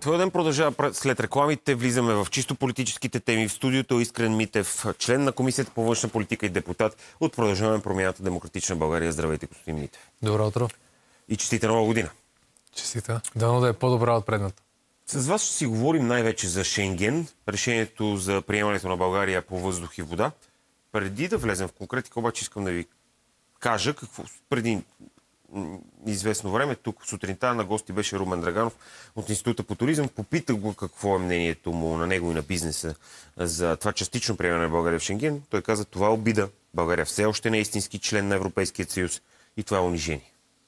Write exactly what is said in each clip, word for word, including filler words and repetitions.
Твой ден продължава след рекламите. Влизаме в чисто политическите теми. В студиото Искрен Митев, член на Комисията по външна политика и депутат от Продължаваме промяната Демократична България. Здравейте, господин Митев. Добро утро. И честита нова година. Честита. Дано да е по-добра от предната. С вас ще си говорим най-вече за Шенген, решението за приемането на България по въздух и вода. Преди да влезем в конкретика, обаче искам да ви кажа какво преди известно време, тук сутринта на гости беше Румен Драганов от Института по туризъм. Попитах го какво е мнението му на него и на бизнеса за това частично приемане на България в Шенген. Той каза, това е обида. България все още не е истински член на Европейския съюз и това е унижение.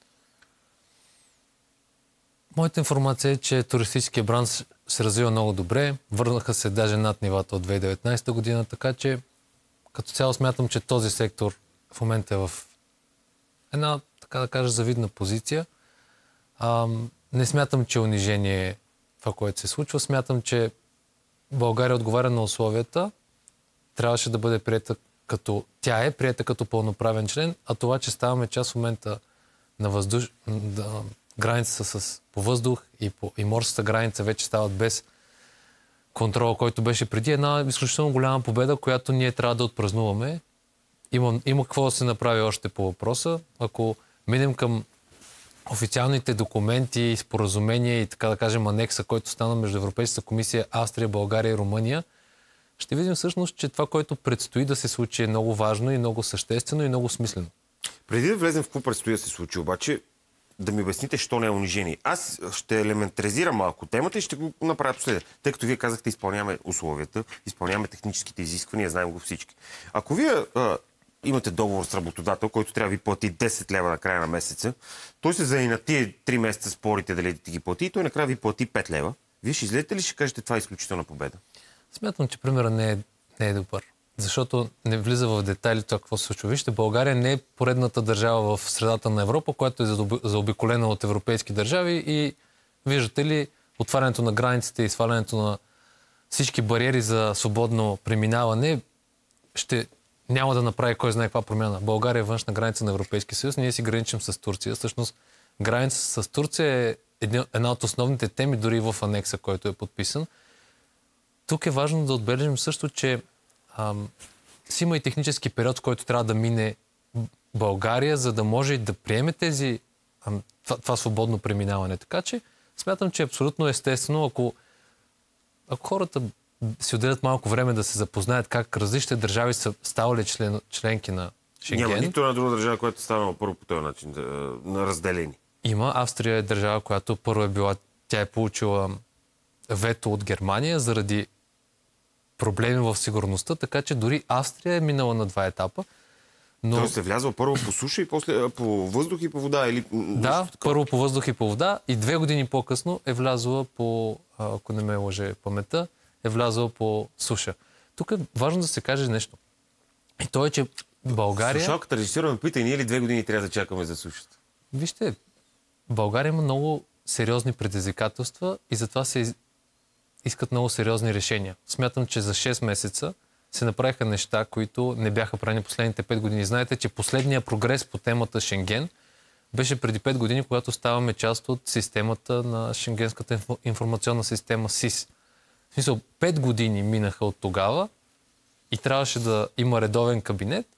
Моята информация е, че туристическия бранш се развива много добре. Върнаха се даже над нивата от две хиляди и деветнадесета година, така че като цяло смятам, че този сектор в момента е в една, така да кажа, завидна позиция. А, не смятам, че унижение е това, което се случва. Смятам, че България отговаря на условията. Трябваше да бъде приета като... Тя е приета като пълноправен член, а това, че ставаме част в момента на въздуш... да... границата с по въздух и, по... и морската граница вече стават без контрола, който беше преди. Една изключително голяма победа, която ние трябва да отпразнуваме. Има, има какво да се направи още по въпроса. Ако минем към официалните документи, споразумения и така да кажем анекса, който стана между Европейската комисия, Австрия, България и Румъния, ще видим всъщност, че това, което предстои да се случи, е много важно и много съществено и много смислено. Преди да влезем в какво предстои да се случи, обаче, да ми обясните, що не е унижение. Аз ще елементаризирам малко темата и ще го направя последния. Тъй като вие казахте, изпълняваме условията, изпълняваме техническите изисквания, знаем го всички. Ако вие а, имате договор с работодател, който трябва да ви плати десет лева на края на месеца, той се за и на тия три месеца спорите дали да ти ги плати и той накрая ви плати пет лева. Вие ще излезете ли ще кажете, това е изключителна победа? Смятам, че примерът не е, не е добър. Защото не влиза в детайли това какво се случва. Вижте, България не е поредната държава в средата на Европа, която е заобиколена от европейски държави и виждате ли отварянето на границите и свалянето на всички бариери за свободно преминаване ще няма да направи кой знае каква промяна. България е външна граница на Европейския съюз, ние си граничим с Турция. Всъщност граница с Турция е една от основните теми, дори в анекса, който е подписан. Тук е важно да отбележим също, че ам, си има и технически период, в който трябва да мине България, за да може да приеме тези, ам, това, това свободно преминаване. Така че смятам, че е абсолютно естествено, ако, ако хората си отделят малко време да се запознаят как различните държави са ставали член, членки на Шенген. Няма нито една друга държава, която е станала първо по този начин, да, на разделени. Има. Австрия е държава, която първо е била, тя е получила вето от Германия заради проблеми в сигурността, така че дори Австрия е минала на два етапа. Но... Тоест е влязла първо по суша и после по въздух и по вода? Или... Да, първо по въздух и по вода и две години по-късно е влязла по, ако не ме лъже паметта, е влязла по суша. Тук е важно да се каже нещо. И то е, че България... Слушалката режисьора ме пита, ние ли две години трябва да чакаме за сушата? Вижте, България има много сериозни предизвикателства и затова се искат много сериозни решения. Смятам, че за шест месеца се направиха неща, които не бяха правени последните пет години. Знаете, че последният прогрес по темата Шенген беше преди пет години, когато ставаме част от системата на Шенгенската информационна система СИС. В смисъл, пет години минаха от тогава и трябваше да има редовен кабинет,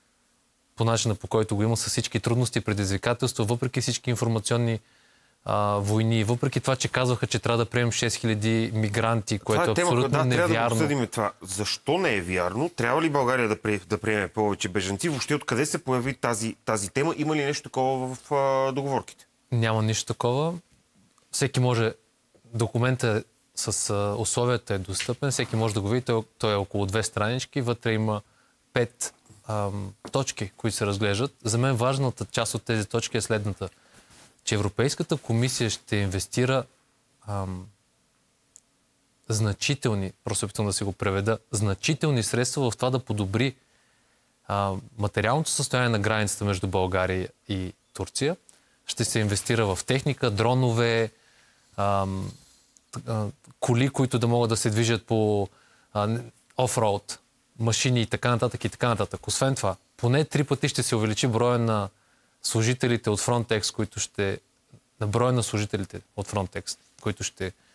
по начина по който го има с всички трудности и предизвикателства, въпреки всички информационни а, войни, въпреки това, че казваха, че трябва да приемем шест хиляди мигранти, което е абсолютно да, невярно. Трябва да обсъдим това. Защо не е вярно? Трябва ли България да, при, да приеме повече бежанци? Въобще откъде се появи тази, тази тема? Има ли нещо такова в а, договорките? Няма нищо такова. Всеки може... Документът с а, условията е достъпен. Всеки може да го види. Той, той е около две странички. Вътре има пет ам, точки, които се разглеждат. За мен важната част от тези точки е следната. Че Европейската комисия ще инвестира ам, значителни, просто опитвам да си го преведа, значителни средства в това да подобри а, материалното състояние на границата между България и Турция. Ще се инвестира в техника, дронове, ам, а, коли, които да могат да се движат по а, офроуд, машини и така нататък и така нататък. Освен това, поне три пъти ще се увеличи броя на служителите от Frontex, които ще... на броя на служителите от Frontex, които ще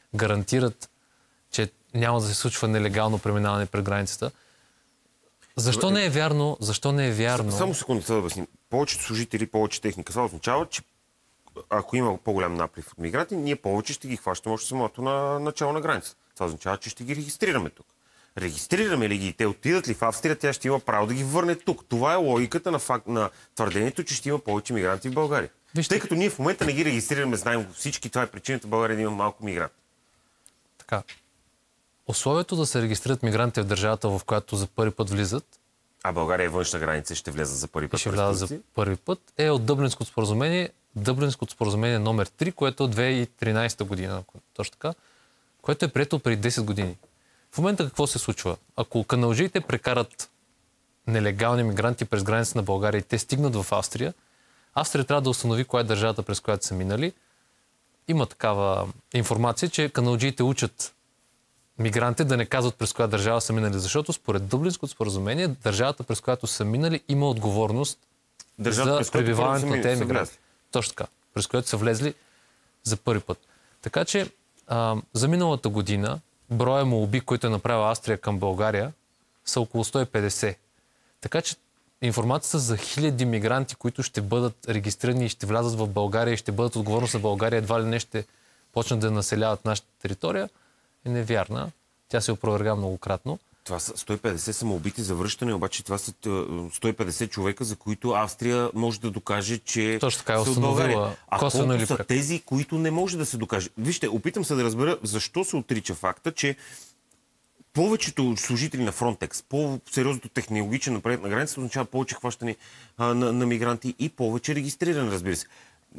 гарантират, че няма да се случва нелегално преминаване през границата. Защо не е вярно? Защо не е вярно? Само секунда, да обясним. Повечето служители, повече техника. Това означава, че ако има по-голям наплив от мигранти, ние повече ще ги хващаме още самото на начало на границата. Това означава, че ще ги регистрираме тук. Регистрираме ли ги и те отидат ли в Австрия, тя ще има право да ги върне тук. Това е логиката на, факт, на твърдението, че ще има повече мигранти в България. Вижте, тъй като ние в момента не ги регистрираме, знаем всички, това е причината в България да има малко мигранти. Така. Условието да се регистрират мигранти в държавата, в която за първи път влизат, а България е външна граница, ще влезе за първи път. Ще вляза за първи път, е от Дъблинското споразумение, Дъблинското споразумение номер три, което е две хиляди и тринадесета година, точно така, което е прието преди десет години. В момента какво се случва? Ако каналджиите прекарат нелегални мигранти през границата на България и те стигнат в Австрия, Австрия трябва да установи коя е държавата, през която са минали. Има такава информация, че каналджиите учат мигранти да не казват през коя държава са минали, защото според Дъблинското споразумение държавата, през която са минали, има отговорност държавата, за пребиваването на тези мигранти. Точно така, през което са влезли за първи път. Така че а, за миналата година броя молби, които е направила Австрия към България, са около сто и петдесет. Така че информацията за хиляди мигранти, които ще бъдат регистрирани и ще влязат в България и ще бъдат отговорност за България, едва ли не ще почнат да населяват нашата територия, е невярна. Тя се опроверга многократно. Това са сто и петдесет самоубити за връщане, обаче това са сто и петдесет човека, за които Австрия може да докаже, че точно така е са от България. А колко или са тези, които не може да се докаже? Вижте, опитам се да разбера защо се отрича факта, че повечето служители на Frontex, по-сериозното технологичен напред на границата, означава повече хващане а, на, на мигранти и повече регистриране, разбира се.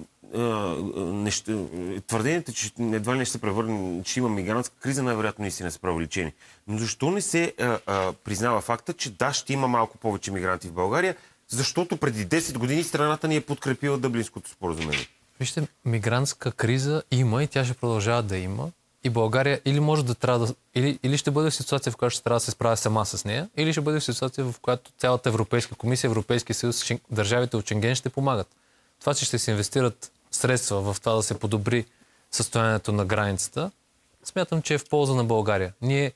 Неща, твърдението, че едва ли не ще се превърне, че има мигрантска криза, най-вероятно наистина са преувеличени. Но защо не се а, а, признава факта, че да, ще има малко повече мигранти в България, защото преди десет години страната ни е подкрепила Дъблинското споразумение? Вижте, мигрантска криза има и тя ще продължава да има. И България или може да трябва да... Или, или ще бъде в ситуация, в която ще трябва да се справя сама с нея, или ще бъде в ситуация, в която цялата Европейска комисия, Европейски съюз, държавите от Шенген ще помагат. Това, че ще се инвестират средства в това да се подобри състоянието на границата, смятам, че е в полза на България. Ние,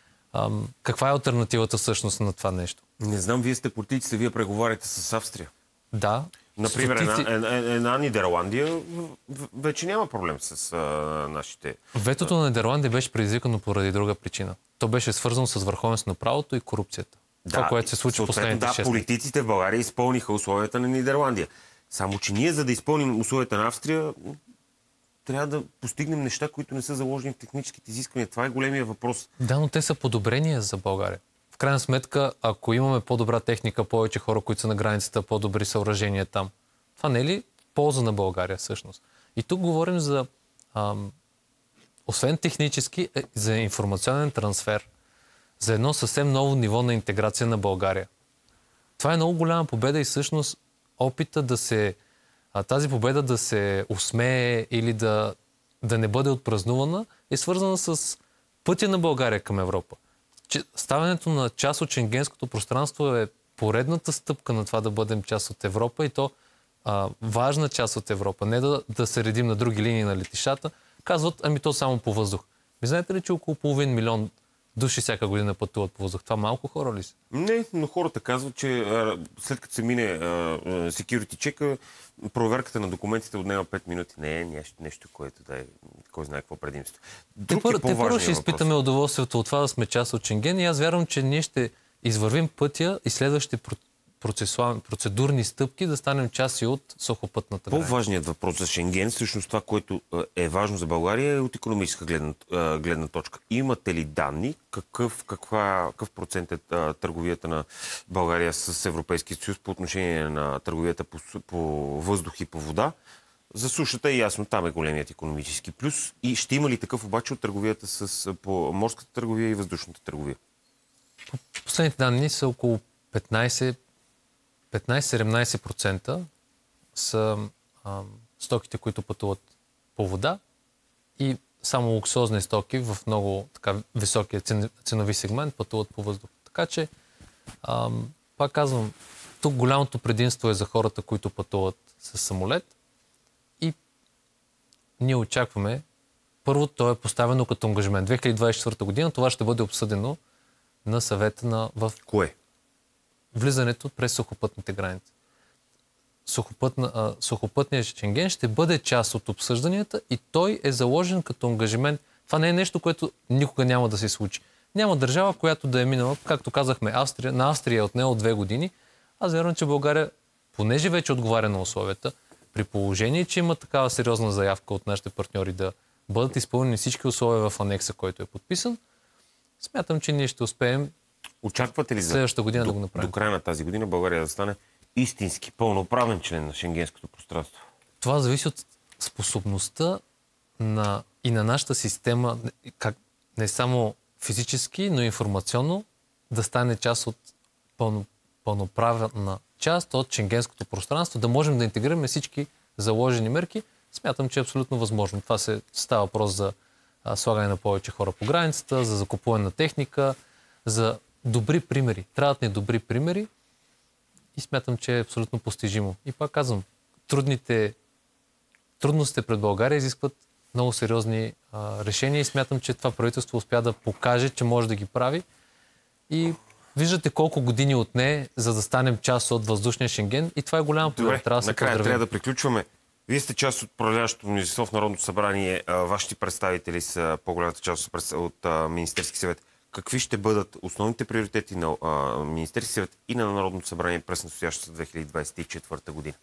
ам, каква е алтернативата всъщност на това нещо? Не знам, вие сте политиците, вие преговаряте с Австрия. Да. Например, стотици... една, една, една Нидерландия вече няма проблем с а, нашите... Ветото на Нидерландия беше предизвикано поради друга причина. То беше свързано с върховенството на правото и корупцията. Да, това, което се случи в последните да, шест. политиците в България изпълниха условията на Нидерландия. Само, че ние, за да изпълним условията на Австрия, трябва да постигнем неща, които не са заложени в техническите изисквания. Това е големия въпрос. Да, но те са подобрения за България. В крайна сметка, ако имаме по-добра техника, повече хора, които са на границата, по-добри съоръжения там, това не е ли полза на България всъщност? И тук говорим за, ам, освен технически, е, за информационен трансфер, за едно съвсем ново ниво на интеграция на България. Това е много голяма победа и всъщност опита да се, а, тази победа да се усмее или да, да не бъде отпразнувана е свързана с пътя на България към Европа. Че, ставането на част от шенгенското пространство е поредната стъпка на това да бъдем част от Европа и то а, важна част от Европа. Не да, да се редим на други линии на летищата. Казват, ами то само по въздух. Ви знаете ли, че около половин милион души всяка година пътуват по въздух? Това малко хора ли са? Не, но хората казват, че а, след като се мине а, security check, проверката на документите отнема пет минути. Не е нещо, нещо, което да е кой знае какво предимство. Друг те, е те първо ще въпрос. изпитаме удоволствието от това да сме част от Шенген и аз вярвам, че ние ще извървим пътя и следващите процедурни стъпки да станем част и от сухопътната граница. По-важният въпрос за Шенген, всъщност това, което е важно за България, е от икономическа гледна, гледна точка. Имате ли данни какъв, каква, какъв процент е търговията на България с Европейския съюз по отношение на търговията по, по въздух и по вода? За сушата е ясно, там е големият икономически плюс. И ще има ли такъв обаче от търговията с, по морската търговия и въздушната търговия? Последните данни са около петнайсет-седемнайсет процента са а, стоките, които пътуват по вода и само луксозни стоки в много така високия цен, ценови сегмент пътуват по въздух. Така че, а, пак казвам, тук голямото предимство е за хората, които пътуват с самолет и ние очакваме първо, то е поставено като ангажимент. две хиляди двадесет и четвърта година това ще бъде обсъдено на съвета на, в Кое? влизането през сухопътните граници. Сухопътна, а, сухопътният Шенген ще бъде част от обсъжданията и той е заложен като ангажимент. Това не е нещо, което никога няма да се случи. Няма държава, която да е минала, както казахме, Австрия, на Австрия е отнело две години. Аз вярвам, че България, понеже вече отговаря на условията, при положение, че има такава сериозна заявка от нашите партньори да бъдат изпълнени всички условия в анекса, който е подписан, смятам, че ние ще успеем Очаквате ли за следващата година до, да го направим. до края на тази година България да стане истински пълноправен член на шенгенското пространство? Това зависи от способността на, и на нашата система, как, не само физически, но и информационно, да стане част от пълно, пълноправна част от шенгенското пространство, да можем да интегрираме всички заложени мерки. Смятам, че е абсолютно възможно. Това се става въпрос за а, слагане на повече хора по границата, за закупуване на техника, за добри примери. Трябват ни добри примери и смятам, че е абсолютно постижимо. И пак казвам, трудните, трудностите пред България изискват много сериозни а, решения и смятам, че това правителство успя да покаже, че може да ги прави. И виждате колко години отне, за да станем част от въздушния Шенген и това е голяма победа. Трябва да се накрая поздравим. трябва да приключваме. Вие сте част от управляващото мнозинство в Народното събрание. А, вашите представители са по-голямата част от, от а, Министерски съвет. Какви ще бъдат основните приоритети на а, Министерски съвет и на Народното събрание през настоящата две хиляди двадесет и четвърта година?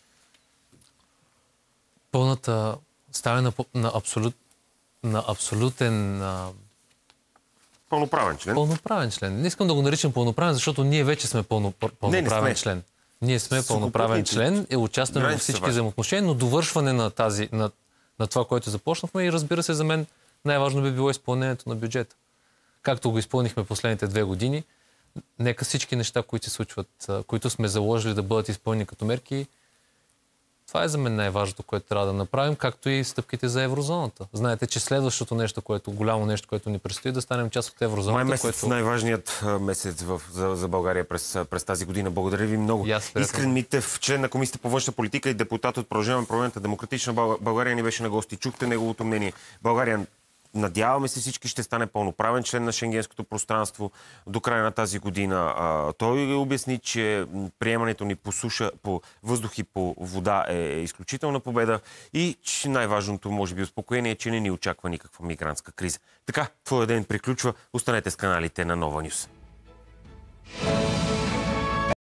Пълната ставане на, на, абсолют, на абсолютен а, Пълноправен член. пълноправен член. Не искам да го наричам пълноправен, защото ние вече сме пълно, пълноправен не, не член. Ние сме С пълноправен член и участваме във границите са всички важни. взаимоотношения, но довършване на, тази, на, на това, което започнахме и разбира се, за мен най-важно би било изпълнението на бюджета. Както го изпълнихме последните две години, нека всички неща, които се случват, които сме заложили да бъдат изпълнени като мерки, това е за мен най-важното, което трябва да направим, както и стъпките за еврозоната. Знаете, че следващото нещо, което голямо нещо, което ни предстои, да станем част от еврозоната. Май месец, което... най-важният а, месец в, за, за България през, през тази година. Благодаря ви много. Искрен Митев, член на Комисията по външна политика и депутат от Продължаваме промяната Демократична България, ни беше на гости. Чухте неговото мнение. България, надяваме се, всички ще стане пълноправен член на шенгенското пространство до края на тази година. А, той обясни, че приемането ни по суша, по въздух и по вода е изключителна победа и че най-важното, може би, успокоение е, че не ни очаква никаква мигрантска криза. Така, твоя ден приключва. Останете с каналите на Нова Нюс.